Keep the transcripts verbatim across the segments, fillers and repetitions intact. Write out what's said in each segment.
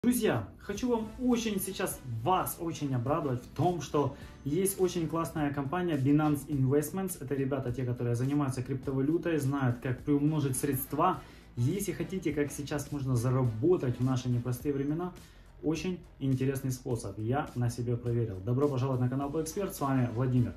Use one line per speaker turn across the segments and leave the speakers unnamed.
Друзья, хочу вам очень сейчас, вас очень обрадовать в том, что есть очень классная компания Binance Investments. Это ребята, те, которые занимаются криптовалютой, знают, как приумножить средства. Если хотите, как сейчас можно заработать в наши непростые времена, очень интересный способ. Я на себе проверил. Добро пожаловать на канал Blacksfert. С вами Владимир.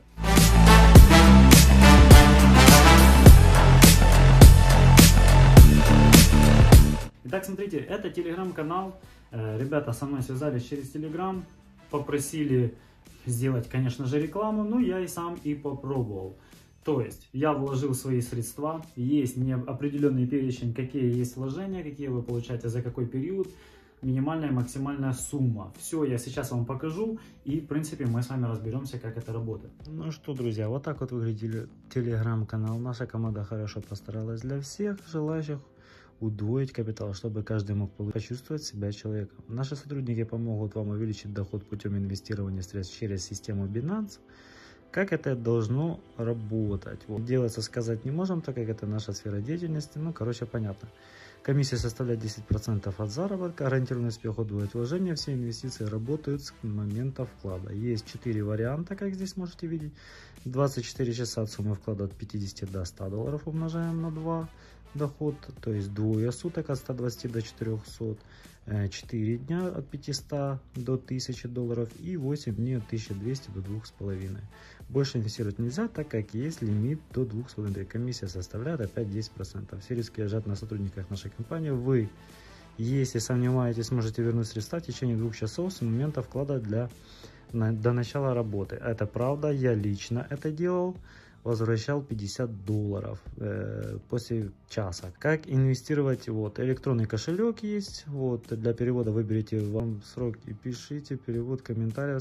Итак, смотрите, это телеграм-канал. Ребята со мной связались через телеграм, попросили сделать, конечно же, рекламу, но я и сам и попробовал. То есть я вложил свои средства, есть определенный перечень, какие есть вложения, какие вы получаете за какой период, минимальная и максимальная сумма. Все я сейчас вам покажу, и в принципе мы с вами разберемся, как это работает.
Ну что, друзья, вот так вот выглядел телеграм-канал. Наша команда хорошо постаралась для всех желающих удвоить капитал, чтобы каждый мог почувствовать себя человеком. Наши сотрудники помогут вам увеличить доход путем инвестирования средств через систему Binance. Как это должно работать? Вот. Делаться сказать не можем, так как это наша сфера деятельности. Ну, короче, понятно. Комиссия составляет десять процентов от заработка. Гарантированный успех удвоить вложения. Все инвестиции работают с момента вклада. Есть четыре варианта, как здесь можете видеть. двадцать четыре часа от суммы вклада от пятидесяти до ста долларов умножаем на два. Доход, то есть двое суток от ста двадцати до четырёхсот, четыре дня от пятисот до тысячи долларов и восемь дней от тысячи двухсот до двух с половиной. Больше инвестировать нельзя, так как есть лимит до двух с половиной. Комиссия составляет опять десять процентов. Все риски лежат на сотрудниках нашей компании. Вы, если сомневаетесь, можете вернуть средства в течение двух часов с момента вклада для, на, до начала работы. Это правда, я лично это делал. Возвращал пятьдесят долларов э, после часа. Как инвестировать? Вот электронный кошелек есть. Вот для перевода выберите вам срок и пишите перевод, комментариев,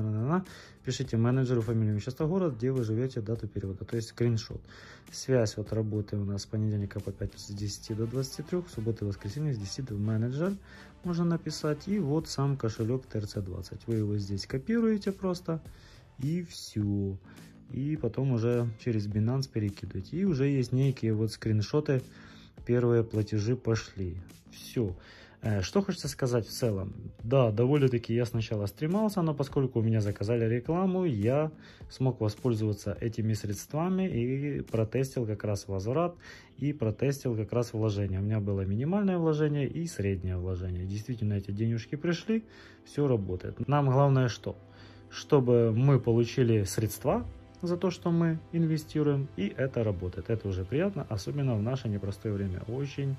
пишите менеджеру фамилию, имущество, город, где вы живете, дату перевода, то есть скриншот. Связь вот работы у нас с понедельника по пятницу с десяти до двадцати трёх, субботы и воскресенье с десяти до менеджер можно написать. И вот сам кошелек Т Р Ц двадцать. Вы его здесь копируете просто и все. И потом уже через Binance перекидывать. И уже есть некие вот скриншоты, первые платежи пошли. Все. Что хочется сказать в целом. Да, довольно-таки я сначала стремался, но поскольку у меня заказали рекламу, я смог воспользоваться этими средствами и протестил как раз возврат и протестил как раз вложение. У меня было минимальное вложение и среднее вложение. Действительно, эти денежки пришли, все работает. Нам главное что? Чтобы мы получили средства за то, что мы инвестируем, и это работает. Это уже приятно, особенно в наше непростое время. Очень,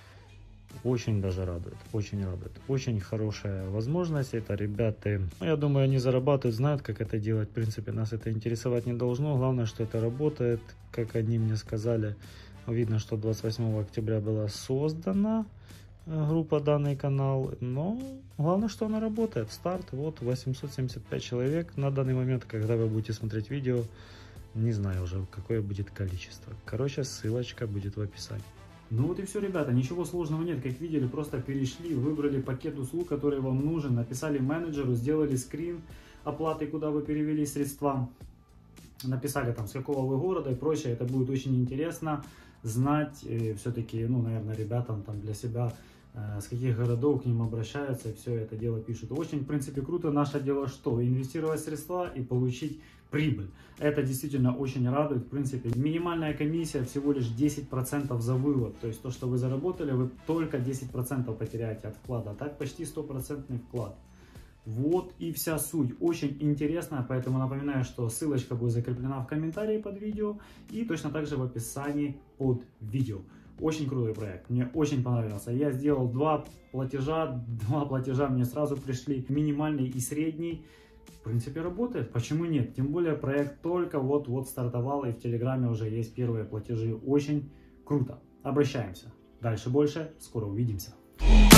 очень даже радует. Очень радует. Очень хорошая возможность. Это ребята, ну, я думаю, они зарабатывают, знают, как это делать. В принципе, нас это интересовать не должно. Главное, что это работает. Как они мне сказали, видно, что двадцать восьмого октября была создана группа, данный канал, но главное, что она работает. Старт, вот восемьсот семьдесят пять человек на данный момент. Когда вы будете смотреть видео, не знаю уже какое будет количество. Короче, ссылочка будет в описании.
Ну вот и все, ребята, ничего сложного нет, как видели, просто перешли, выбрали пакет услуг, который вам нужен, написали менеджеру, сделали скрин оплаты, куда вы перевели средства, написали там с какого вы города и прочее. Это будет очень интересно знать, все-таки, ну, наверное, ребятам там для себя, с каких городов к ним обращаются, и все это дело пишут. Очень, в принципе, круто. Наше дело что? Инвестировать средства и получить прибыль. Это действительно очень радует. В принципе, минимальная комиссия всего лишь десять процентов за вывод. То есть то, что вы заработали, вы только десять процентов потеряете от вклада. А так почти стопроцентный вклад. Вот и вся суть. Очень интересно, поэтому напоминаю, что ссылочка будет закреплена в комментарии под видео и точно так же в описании под видео. Очень крутой проект, мне очень понравился. Я сделал два платежа, два платежа мне сразу пришли, минимальный и средний. В принципе, работает, почему нет? Тем более проект только вот-вот стартовал, и в Телеграме уже есть первые платежи. Очень круто. Обращаемся. Дальше больше, скоро увидимся.